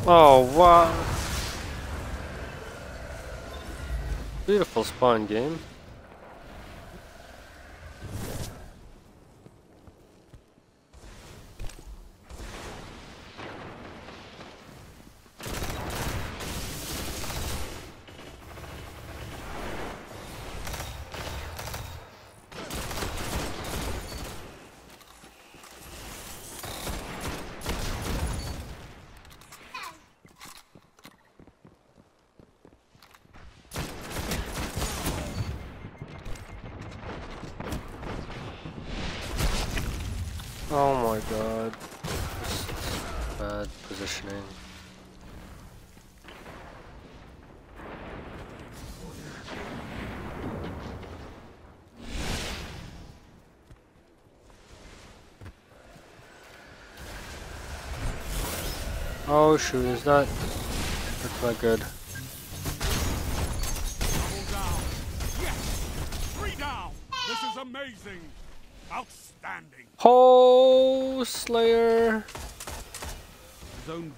Oh, wow. Beautiful spawn game. Oh my god. Just bad positioning. Oh shoot, is that... That's not good. Down. Yes! 3 down! This is amazing! Outstanding! Oh, Slayer! Zone